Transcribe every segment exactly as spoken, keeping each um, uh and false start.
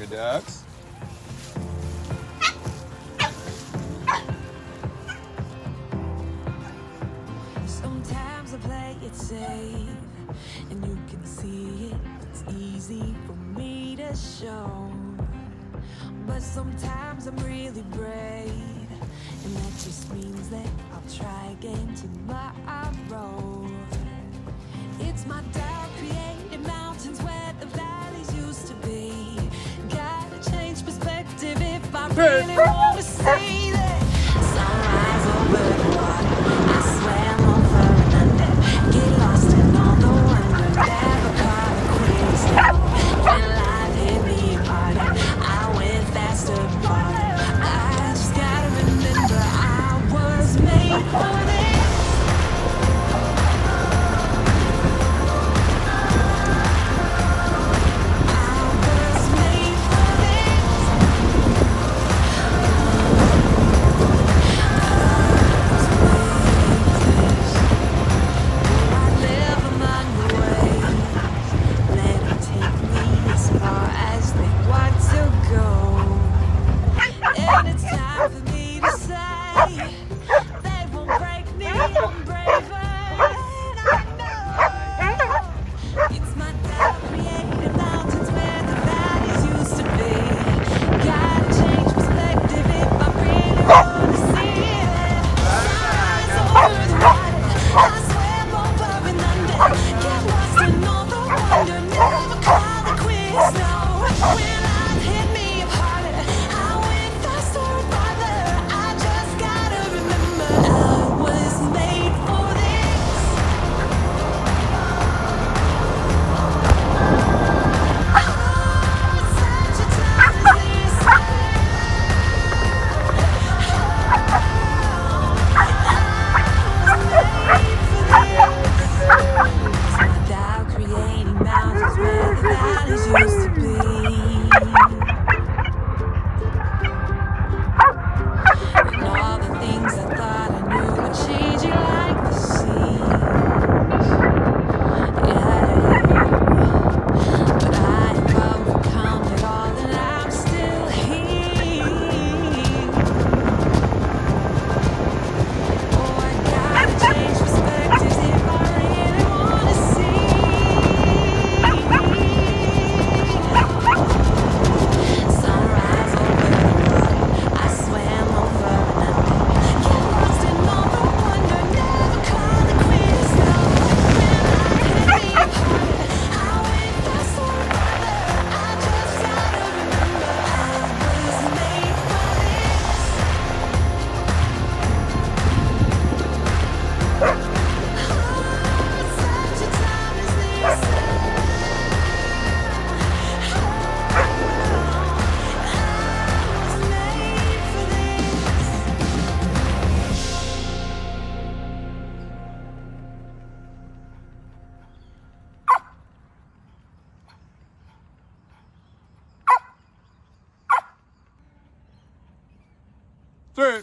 Good dogs. Sometimes I play it safe, and you can see it. It's easy for me to show. But sometimes I'm really brave, and that just means that I'll try again tomorrow. It's my doubt created mountains where the valleys used to be. Gotta change perspective if I really want to see that sunrise over the water. I swam over and under, get lost in all the wonder, never caught a quick stop. When life hit me harder, I went faster, farther. I just gotta remember I was made for this. Three.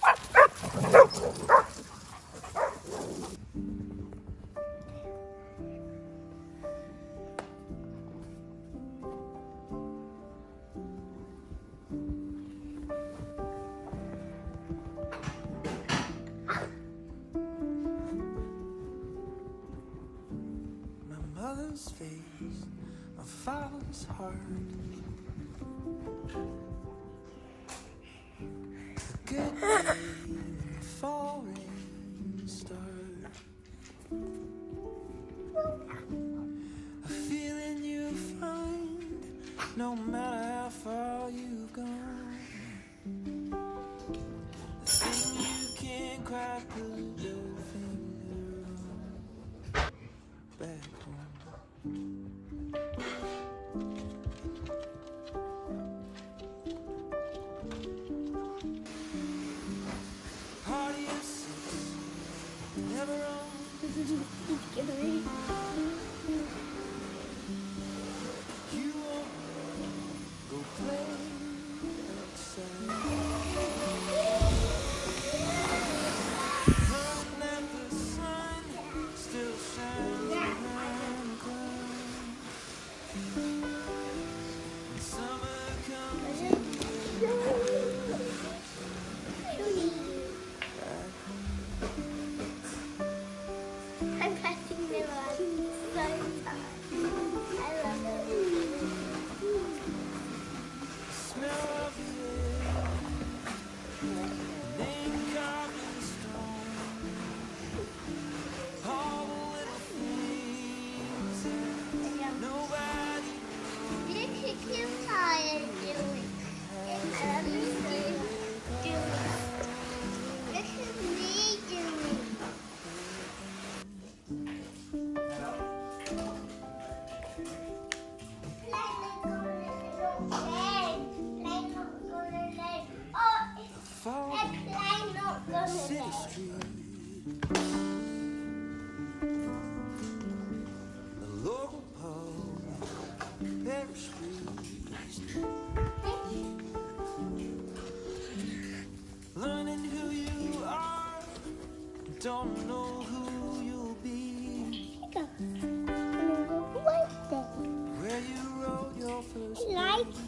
My mother's face, my father's heart. Good day, falling star. A feeling you find no matter how far you've gone. The thing you can't quite put your finger on. Back home. You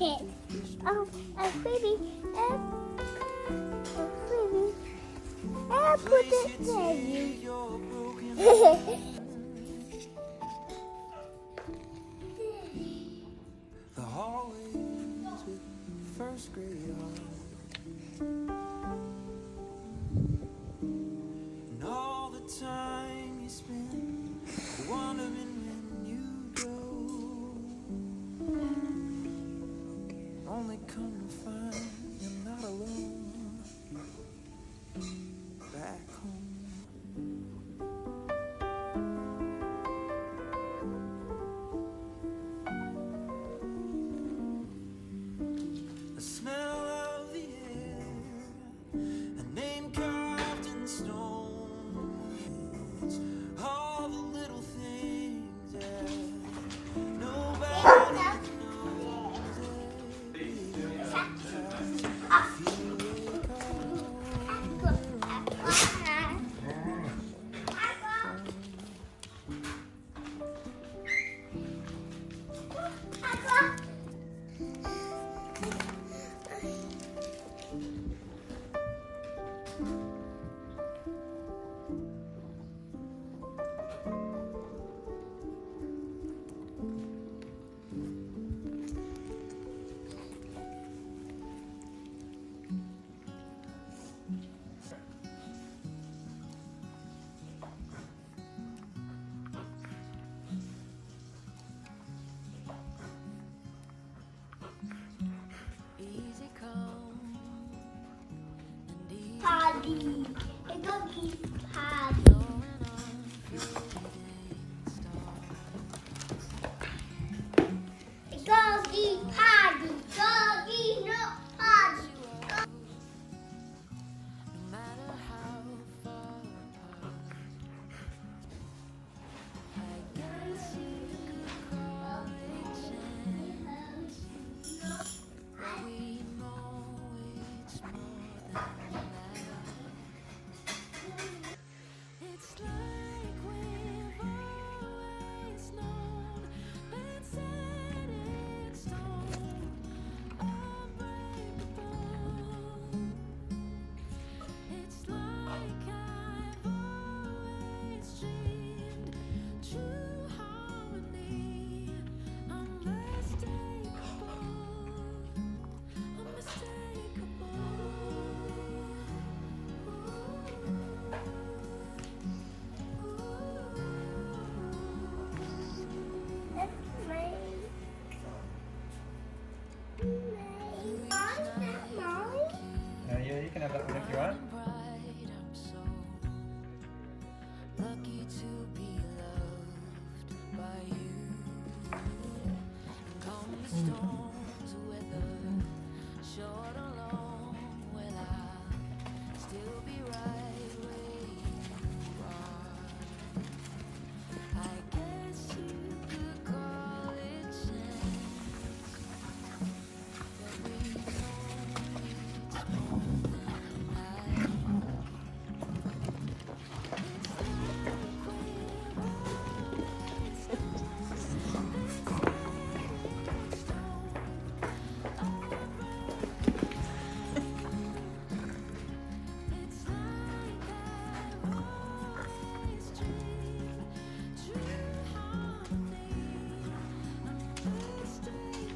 Oh, a baby. Uh, a baby. I put it there. The hallways with first grade art, and all the time you spend wondering when you go, only come to find you're not alone back home. The smell of the air, a name carved in stone. It's all the little things that nobody knows. Easy come and easy Party. It's gonna be party. going on fading stars. It's gonna be party. Gonna be no party. No matter how far apart, I guess you could call it chance, but we know it's more than that. It's like we've always known, been set in stone, unbreakable. It's like I've always dreamed, true harmony, unmistakable, unmistakable. That's my. My. Is that mine? Uh, yeah, you can have that one if you want. Bright, I'm so lucky to be loved by you. And come the storms, weather short or long, well I'll still be right where you are. I guess you could call it chance, but we know it's more than that. It's like I've always dreamed, true harmony, unmistakable,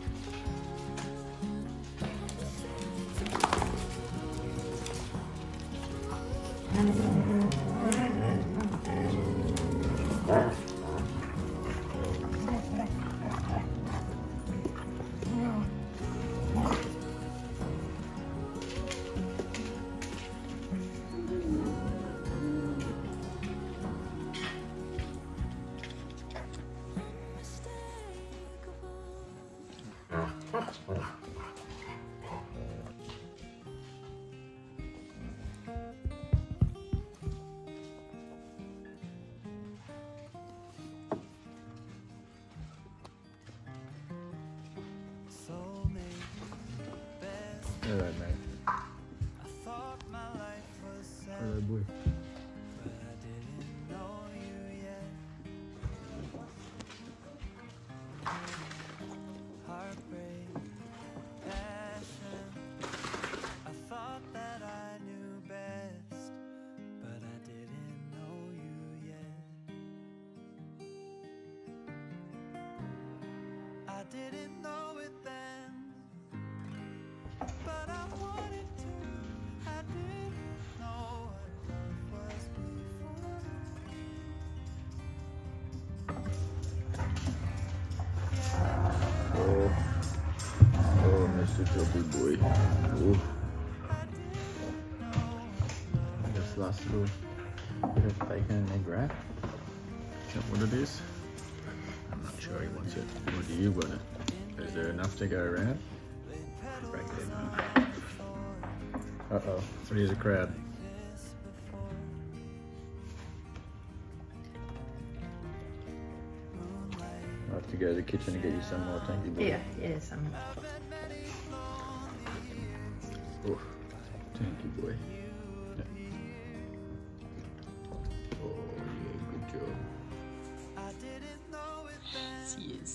All right, mate. I thought my life was set, All right, boy. but I didn't know you yet. Heartbreak Good job, big boy. Ooh. This last little bit of bacon and egg wrap. Is that what it is? I'm not sure he wants it. Or do you want it? Is there enough to go around? Break it in half. Uh-oh, here's a crab. I'll have to go to the kitchen and get you some more, thank you, boy. Yeah, yeah, some. Oh, thank you, boy. Yeah. Oh, yeah, good job. She is.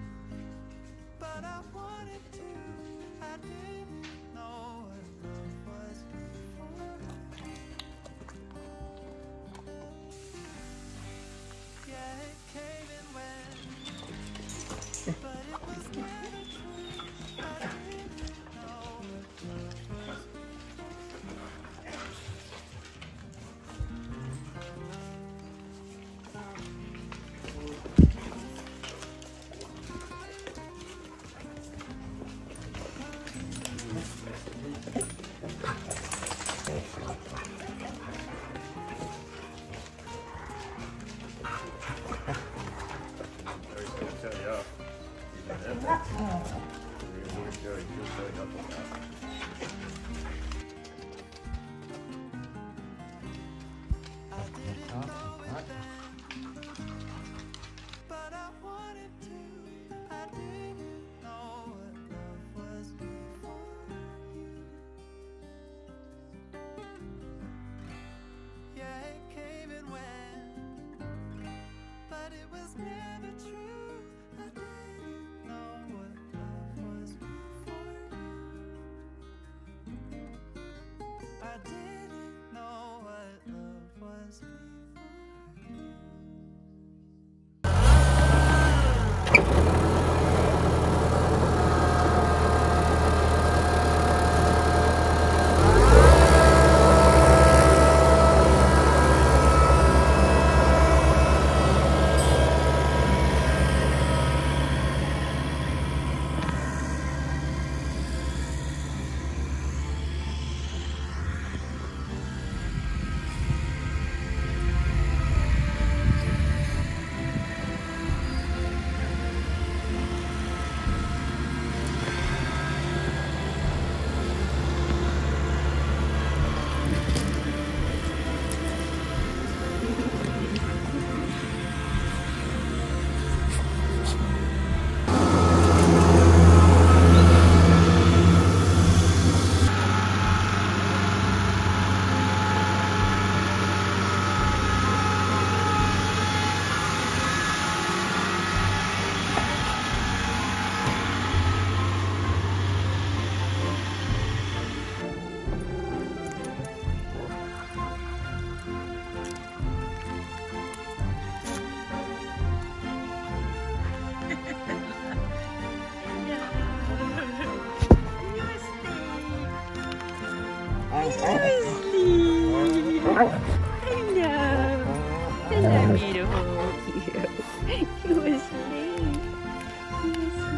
Hello, beautiful. You. You were asleep. You were asleep.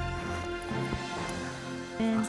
And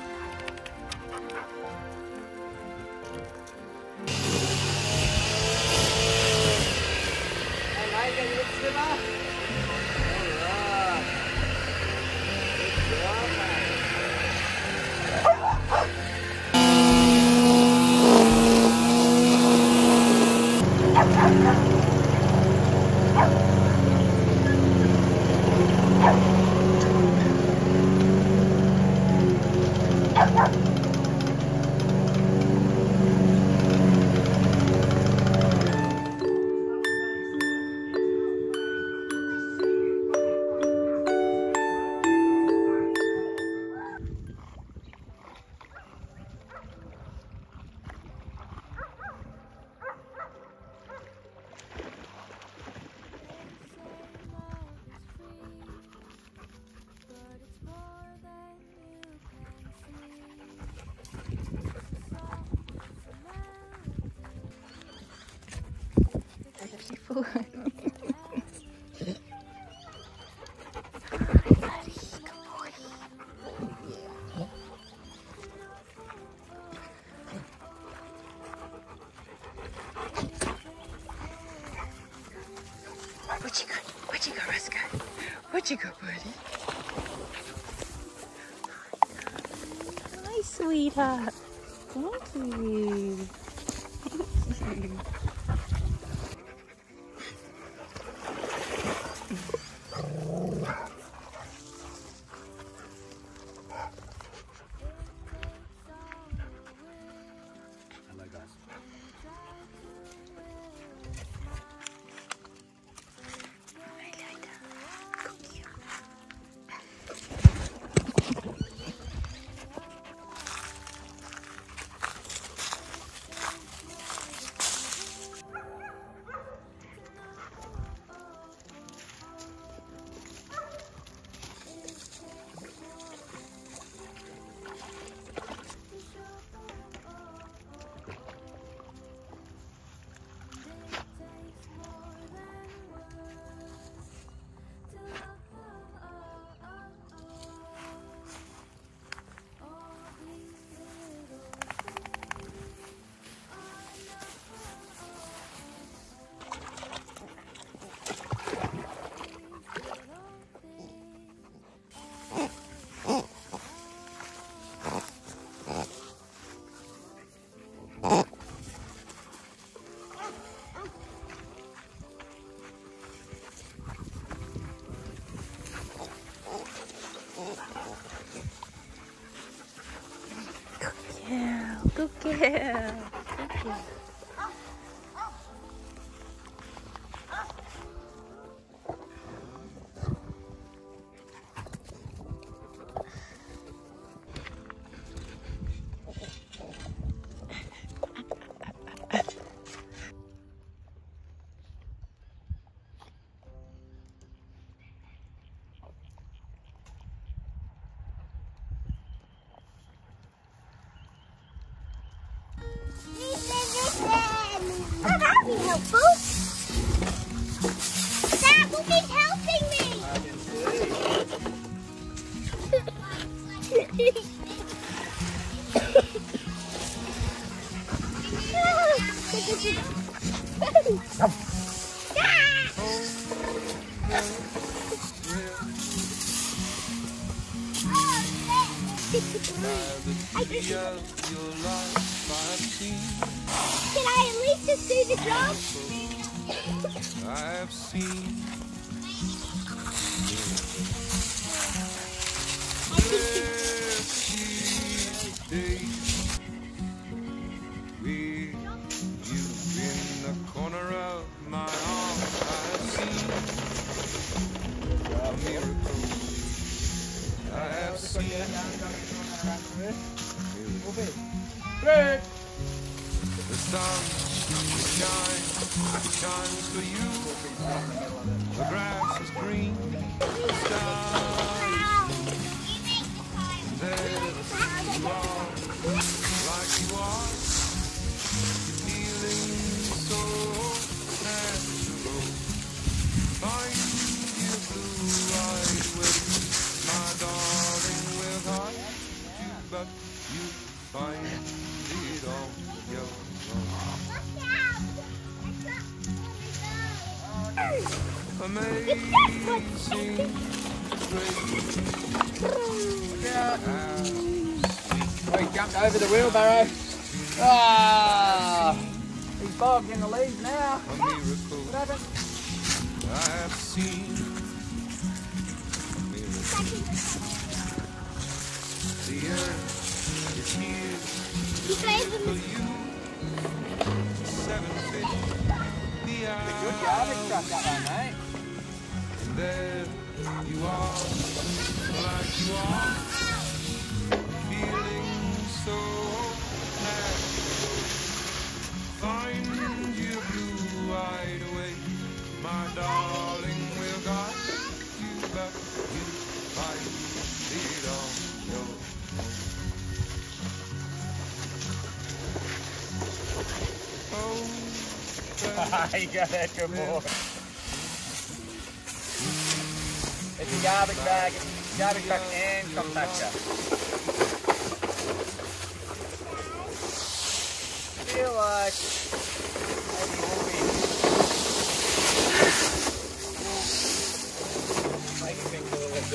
Where'd you go, Roscoe? Where'd you go, buddy? Hi, sweetheart. Thank you. Thank you. Good girl. Good girl. That would be helpful. Dad, will be helping me. I can see. I just... Can I at least just do the job? I've seen days with you in the corner of my arm. I've seen a miracle. I have seen the sun shines, shines for you. The grass is green, the sky there you are, like you are, feeling so natural. Find your blue-eyed way, my darling, will hide you, but you find it all your own. Amazing grace. Oh, he jumped over the wheelbarrow. Ah! He's bogged in the leaves now. A miracle What happened? I have seen. A miracle. The earth is here for you. Seven fish, the Good garbage truck that one, mate. and there you are, like you are, feeling so natural. Find your blue-eyed way, my darling, will guide you back. You find it on your own. You got that good boy. It's a garbage bag, garbage truck and compactor. I feel like maybe we'll be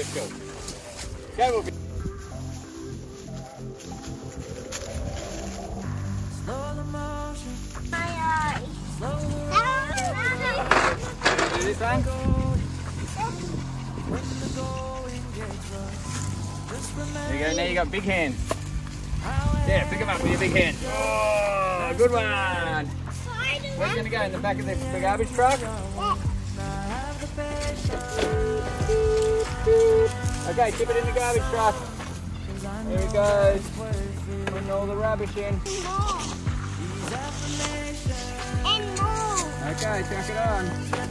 Let's go. Go, Wolfie. Do this one. There you go, now you got big hand. Yeah, pick him up with your big hand. Oh, good one. Where's he going to go? In the back of the, the garbage truck? Okay, tip it in the garbage truck. There he goes. Putting all the rubbish in. And more. Okay, chuck it on.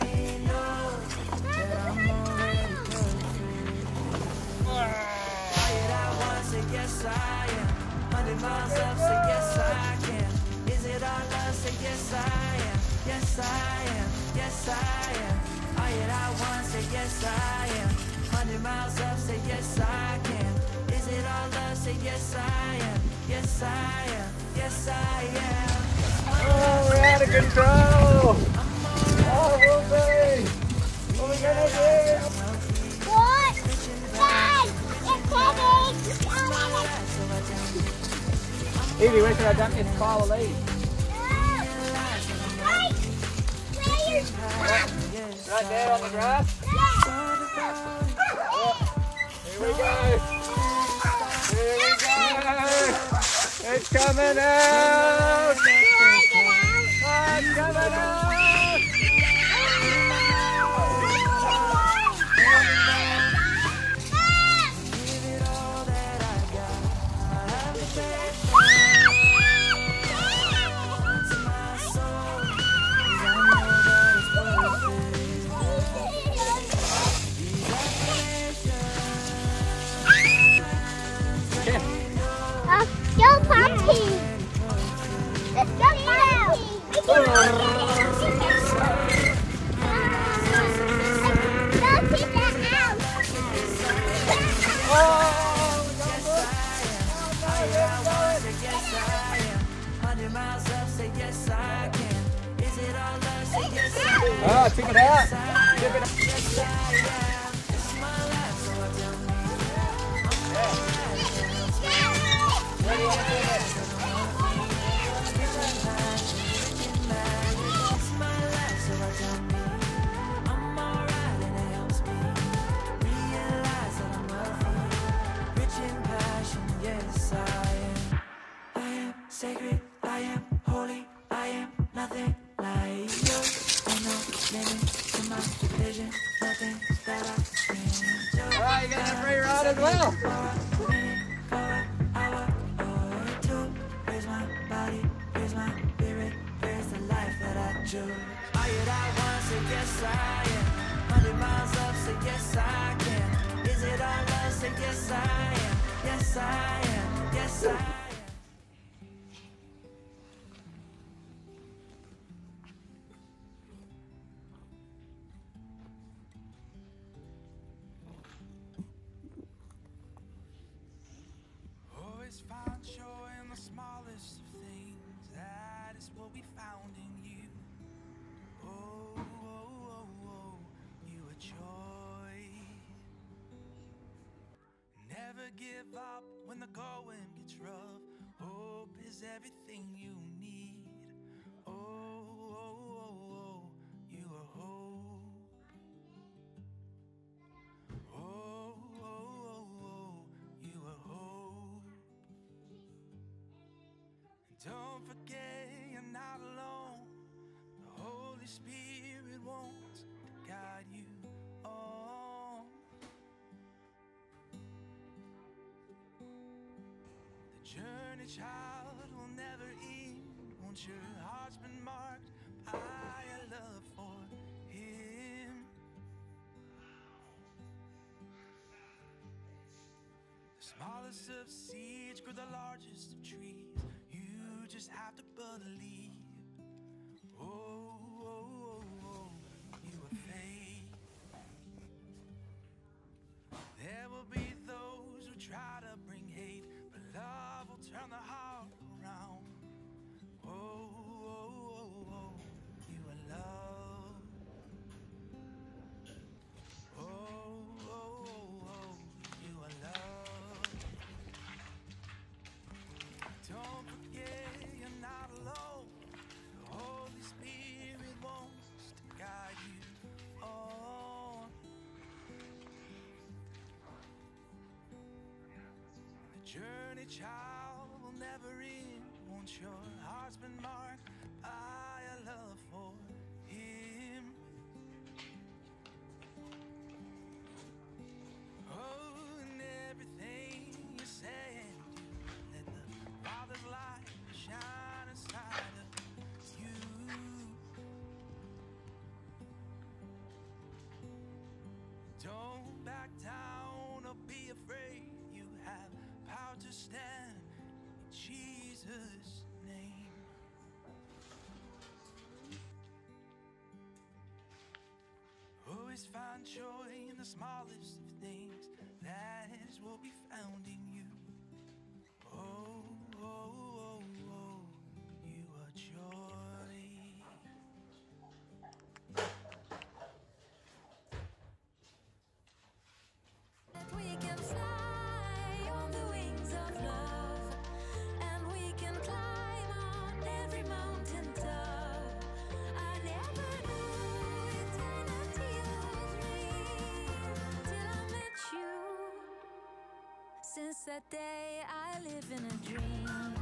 Yes, I am. Hundred miles up, say yes, I can. Is it all love? Say yes, I am. Yes, I am. Yes, I am. All it I want, say yes, I am. Hundred miles up, say yes, I can. Is it all love? Say yes, I am. Yes, I am. Yes, I am. Oh, we're out of control. Oh, Wolfie. What are we going to do? What? Dad, it's heavy. Evie, where should I dump this pile of leaves? Right there on the grass? Oh, here we go. Here we go. It's coming out. It's coming out. Go, Poppy! Let's go, Poppy! Go take that out! Oh, tip it out! Tip it out! Sacred, I am holy, I am nothing like you. I know limit to my vision, nothing that I can't do. Alright, you got a free ride as well. For an hour or two, here's my body, here's my spirit, here's the life that I choose. All you I want, say yes I am. Hundred miles up, say yes I can. Is it all love? Say yes I am. Yes I am. Yes I am. Find joy in the smallest of things. That is what we found in you. Oh, oh, oh, oh, you are joy. Never give up when the going gets rough. Hope is everything you need. Oh, oh, oh, oh, you are hope. Oh, oh, oh, oh, you are hope. Don't forget you're not alone. The Holy Spirit wants to guide you on. The journey, child, will never end. Once your heart's been marked by a love for Him. The smallest of seeds grew the largest of trees. You just have to believe. Oh, oh, oh, oh, you are faith. There will be those who try to bring hate, but love will turn the heart around. Oh, oh, oh, oh, you are love. Oh, oh, oh, oh, journey, child, will never end once your heart's been marked by a love for him. Oh, and everything you say and do, let the Father's light shine inside of you. Don't back down or be afraid. You have power to stand in Jesus' name. Always find joy in the smallest of things. That is what we found in you. Oh, oh, oh, oh, you are joy. We can fly on the wings of love, and we can climb on every mountain top. I never knew eternity was real till I met you. Since that day I live in a dream.